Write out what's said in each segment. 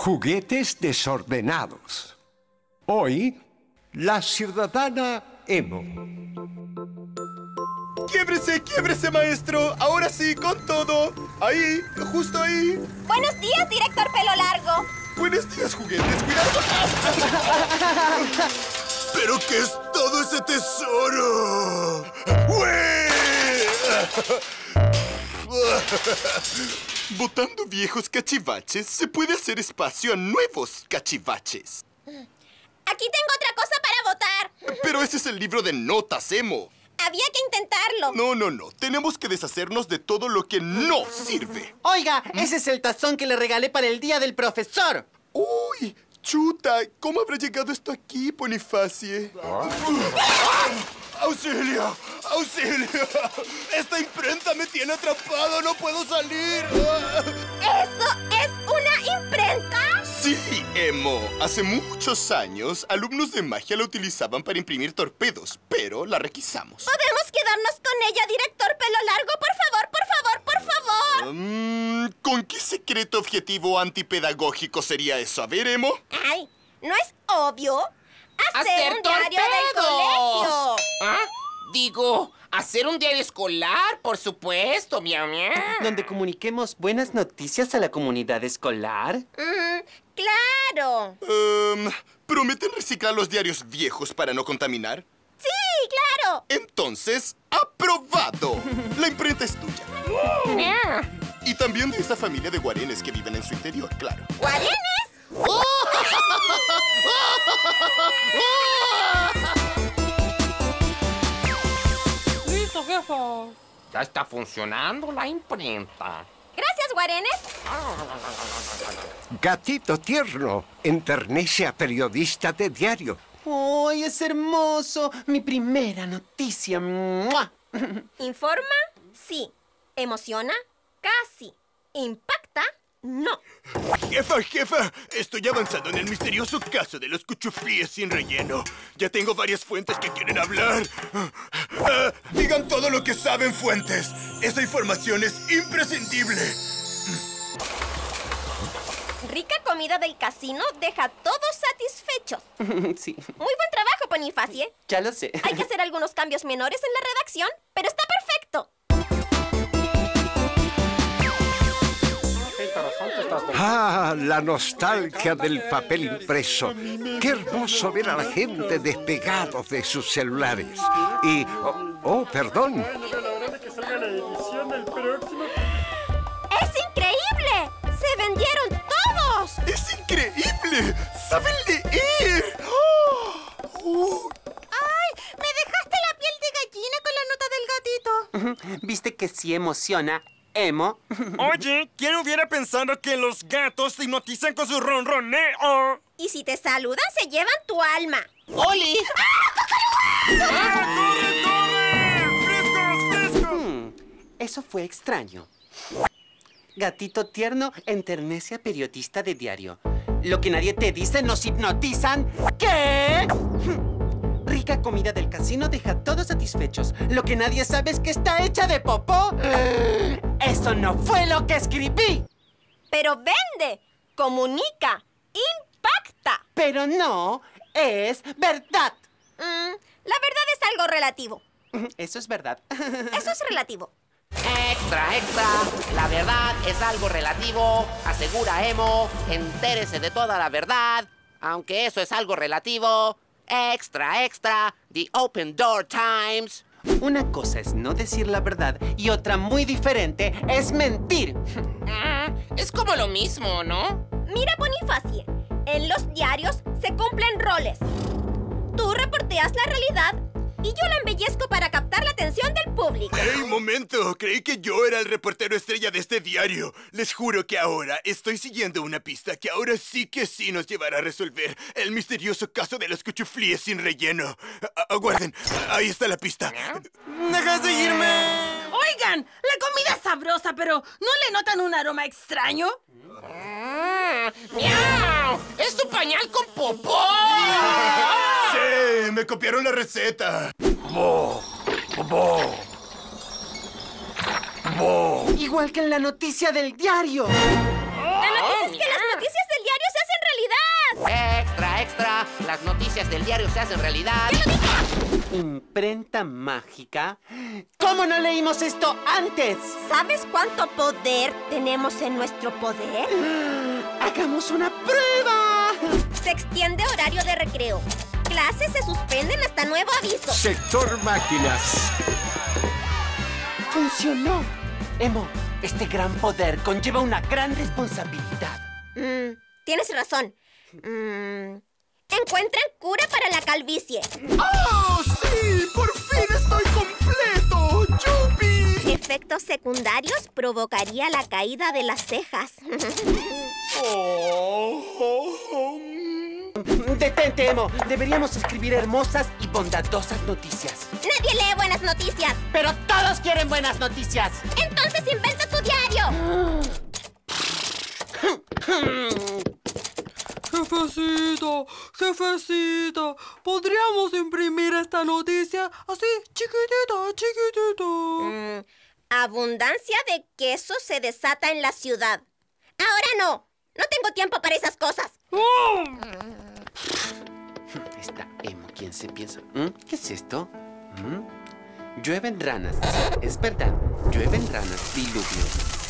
Juguetes desordenados. Hoy, la ciudadana Emo. ¡Quiébrese, maestro! Ahora sí, con todo. Ahí, justo ahí. Buenos días, director pelo largo. Buenos días, juguetes. ¡Cuidado! ¿Pero qué es todo ese tesoro? Botando viejos cachivaches, se puede hacer espacio a nuevos cachivaches. Aquí tengo otra cosa para votar. Pero ese es el libro de notas, Emo. Había que intentarlo. No. Tenemos que deshacernos de todo lo que no sirve. Oiga, ese es el tazón que le regalé para el día del profesor. ¡Uy! ¡Chuta! ¿Cómo habrá llegado esto aquí, Bonifacie? ¡Auxilio! ¡Auxilio! ¡Esta imprenta me tiene atrapado! ¡No puedo salir! ¿Eso es una imprenta? ¡Sí, Emo! Hace muchos años, alumnos de magia la utilizaban para imprimir torpedos, pero la requisamos. ¿Podemos quedarnos con ella, director pelo largo? Por favor, por favor, por favor. ¿Con qué secreto objetivo antipedagógico sería eso? A ver, Emo. Ay, ¿no es obvio? ¡Hacer un diario del torpedos! colegio. ¿Ah? Digo, hacer un diario escolar, por supuesto, miau, miau. Donde comuniquemos buenas noticias a la comunidad escolar. Claro. ¿Prometen reciclar los diarios viejos para no contaminar? Sí, claro. Entonces, ¡aprobado! La imprenta es tuya. Miau. Y también de esa familia de guarenes que viven en su interior, claro. ¿Guarenes? ¡Listo, jefa! Ya está funcionando la imprenta. Gracias, Guarenes. Gatito Tierno enternece a periodista de diario. ¡Ay, es hermoso! Mi primera noticia. ¡Mua! ¿Informa? Sí. ¿Emociona? Casi. ¿Impacta? No. Jefa, estoy avanzando en el misterioso caso de los cuchuflíes sin relleno. Ya tengo varias fuentes que quieren hablar. Digan todo lo que saben, fuentes. Esa información es imprescindible. Rica comida del casino deja a todos satisfechos. Sí, Muy buen trabajo, Bonifacie. ya lo sé. Hay que hacer algunos cambios menores en la redacción, pero está perfecto. ¡Ah, la nostalgia del papel impreso! ¡Qué hermoso ver a la gente despegados de sus celulares! Y... perdón. ¡Es increíble! ¡Se vendieron todos! ¡Es increíble! ¡Saben leer! ¡Ay! ¡Me dejaste la piel de gallina con la nota del gatito! ¿Viste que sí emociona, Emo? Oye, ¿quién hubiera pensado que los gatos se hipnotizan con su ronroneo? Y si te saludan, se llevan tu alma. ¡Oli! ¡Corre! ¡Frescos! Eso fue extraño. Gatito Tierno enternece a periodista de diario. Lo que nadie te dice, nos hipnotizan. ¿Qué? Rica comida del casino deja a todos satisfechos. Lo que nadie sabe es que está hecha de popó. ¡Eso no fue lo que escribí! Pero vende, comunica, impacta. Pero no, es verdad. La verdad es algo relativo. Eso es verdad. Eso es relativo. ¡Extra, extra! La verdad es algo relativo, asegura Emo. Entérese de toda la verdad, aunque eso es algo relativo. ¡Extra, extra! The Open Door Times. Una cosa es no decir la verdad y otra muy diferente es mentir. Es como lo mismo, ¿no? Mira, Bonifacie, en los diarios se cumplen roles. Tú reporteas la realidad y yo la embellezco para captar la atención del público. ¡Ey, momento! Creí que yo era el reportero estrella de este diario. Les juro que ahora estoy siguiendo una pista que ahora sí que sí nos llevará a resolver el misterioso caso de los cuchuflíes sin relleno. Aguarden, ahí está la pista. ¡Deja de seguirme! Oigan, la comida es sabrosa, pero ¿no le notan un aroma extraño? ¡Miau! ¡Es tu pañal con popó! ¡Sí! ¡Me copiaron la receta! Igual que en la noticia del diario. La noticia es que las noticias del diario se extra. Las noticias del diario se hacen realidad. ¿Imprenta mágica? ¿Cómo no leímos esto antes? ¿Sabes cuánto poder tenemos en nuestro poder? ¡Hagamos una prueba! Se extiende horario de recreo. Clases se suspenden hasta nuevo aviso. Sector máquinas. ¡Funcionó! Emo, este gran poder conlleva una gran responsabilidad. Tienes razón. Encuentran cura para la calvicie. ¡Oh, sí! ¡Por fin estoy completo! ¡Yupi! Efectos secundarios provocaría la caída de las cejas. ¡Detente, Emo! Deberíamos escribir hermosas y bondadosas noticias. Nadie lee buenas noticias. ¡Pero todos quieren buenas noticias! Entonces inventa tu diario. Jefecito, jefecito, ¿podríamos imprimir esta noticia así, chiquitita, chiquitita? Abundancia de queso se desata en la ciudad. Ahora no. No tengo tiempo para esas cosas. Está Emo, ¿quién se piensa? ¿Qué es esto? Llueven ranas. Sí, es verdad. Llueven ranas. Diluvio.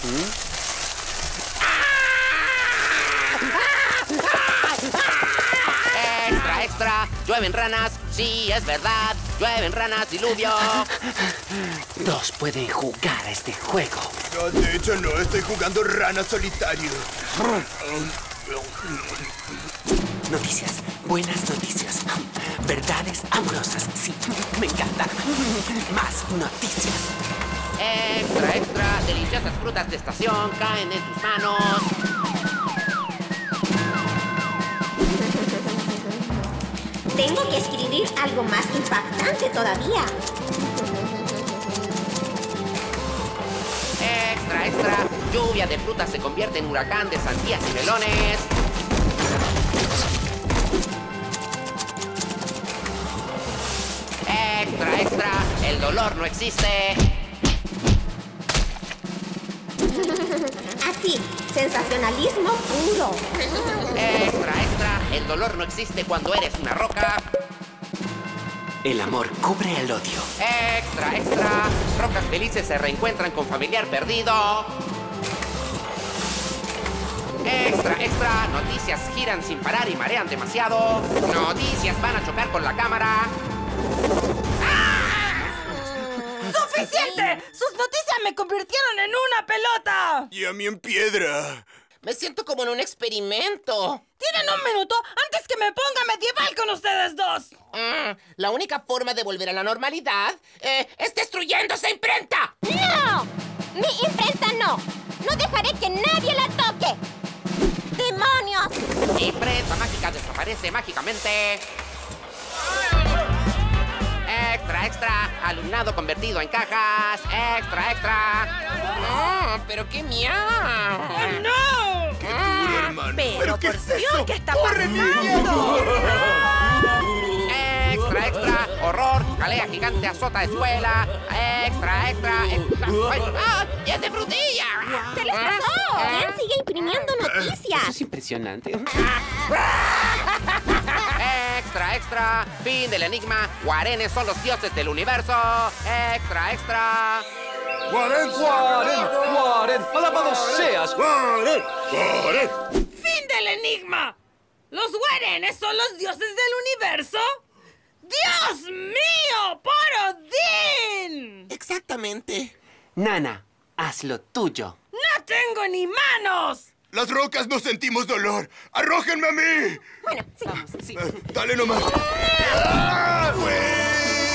¡Extra, extra! ¡Llueven ranas! Sí, es verdad. ¡Llueven ranas, diluvio! Dos pueden jugar a este juego. No, de hecho no, estoy jugando rana solitario. Noticias, buenas noticias. Verdades amorosas, sí, me encanta. Más noticias. ¡Extra, extra! Deliciosas frutas de estación caen en tus manos. Tengo que escribir algo más impactante todavía. ¡Extra, extra! Lluvia de frutas se convierte en huracán de sandías y melones. ¡Extra, extra! El dolor no existe. Así, sensacionalismo puro. ¡Extra, extra! El dolor no existe cuando eres una roca. El amor cubre el odio. ¡Extra, extra! Rocas felices se reencuentran con familiar perdido. ¡Extra, extra! Noticias giran sin parar y marean demasiado. Noticias van a chocar con la cámara. ¡Suficiente! ¡Sus noticias me convirtieron en una pelota! Y a mí en piedra. Me siento como en un experimento. ¿Tienen un minuto antes que me ponga medieval con ustedes dos? La única forma de volver a la normalidad es destruyendo esa imprenta. ¡No! ¡Mi imprenta no! ¡No dejaré que nadie la toque! ¡Demonios! Imprenta mágica desaparece mágicamente. ¡Extra, extra! Alumnado convertido en cajas. ¡Extra, extra! ¡No! ¡Pero qué miau! ¡No! ¡Qué duro, hermano! Pero ¿qué por es Dios, eso? ¿qué está ¡Corre, pasando? ¡Extra, extra! ¡Horror! ¡Jalea gigante azota escuela! ¡Extra, extra! ¡Ah! ¡Ya es de frutilla! ¿Qué les pasó? ¿Quién sigue imprimiendo Eso noticias? es impresionante. ¡Extra, extra! ¡Fin del enigma! ¡Guarenes son los dioses del universo! ¡Extra, extra! ¡Guaren! ¡Alabado seas! ¡Fin del enigma! ¿Los guarenes son los dioses del universo? ¡Dios mío! ¡Por Odín! Exactamente. Nana, haz lo tuyo. ¡No tengo ni manos! Las rocas no sentimos dolor. ¡Arrójenme a mí! Bueno, sigamos. Sí. Dale nomás. ¡Ah, güey!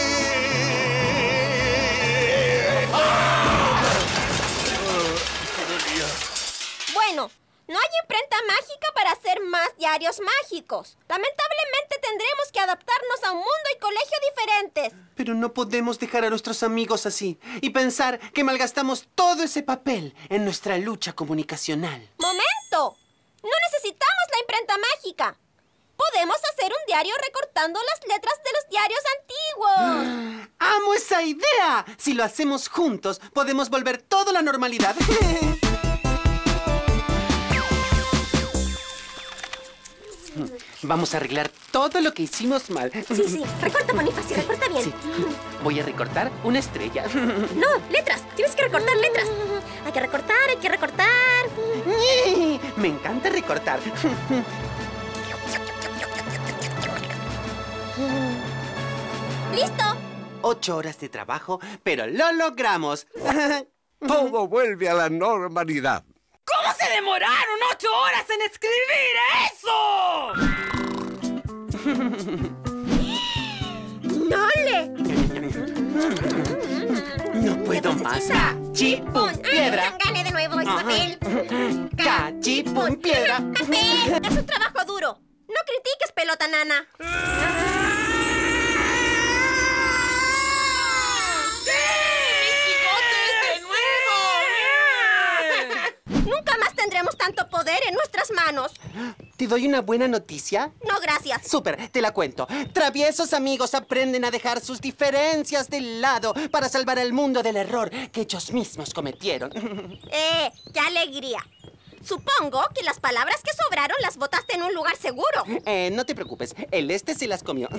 Bueno, no hay imprenta mágica para hacer más diarios mágicos. Lamentablemente tendremos que adaptarnos a un mundo y colegio diferentes. Pero no podemos dejar a nuestros amigos así y pensar que malgastamos todo ese papel en nuestra lucha comunicacional. ¡Momento! No necesitamos la imprenta mágica. Podemos hacer un diario recortando las letras de los diarios antiguos. ¡Amo esa idea! Si lo hacemos juntos, podemos volver todo a la normalidad. Vamos a arreglar todo lo que hicimos mal. Sí, recorta, Bonifacio, recorta bien. Sí. Voy a recortar una estrella. No, letras, tienes que recortar letras. Hay que recortar, hay que recortar. Me encanta recortar. ¡Listo! 8 horas de trabajo, pero lo logramos. Todo vuelve a la normalidad. ¿Cómo se demoraron 8 horas en escribir eso? ¡Nole! No puedo más. Cachipún, piedra. Gane de nuevo ese papel. Cachipún, piedra. ¡Papel! Es un trabajo duro. No critiques, pelota nana. Nunca más tendremos tanto poder en nuestras manos. ¿Te doy una buena noticia? No, gracias. Súper, te la cuento. Traviesos amigos aprenden a dejar sus diferencias de lado para salvar al mundo del error que ellos mismos cometieron. ¡Qué alegría! Supongo que las palabras que sobraron las botaste en un lugar seguro. No te preocupes, el este se las comió.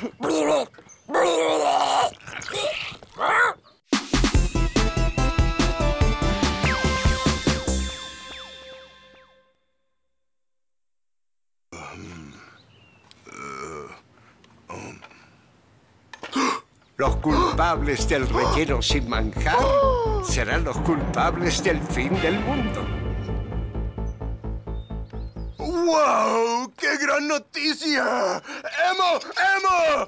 Los culpables del relleno sin manjar serán los culpables del fin del mundo. ¡Wow! ¡Qué gran noticia! ¡Emo! ¡Emo!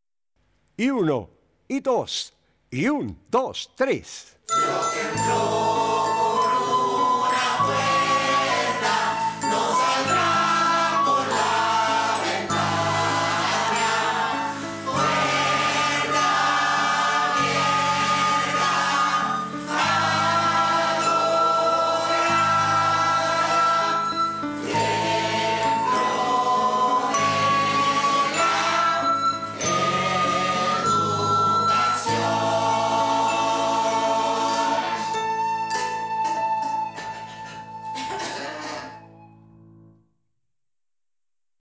Y 1, y 2, y 1, 2, 3.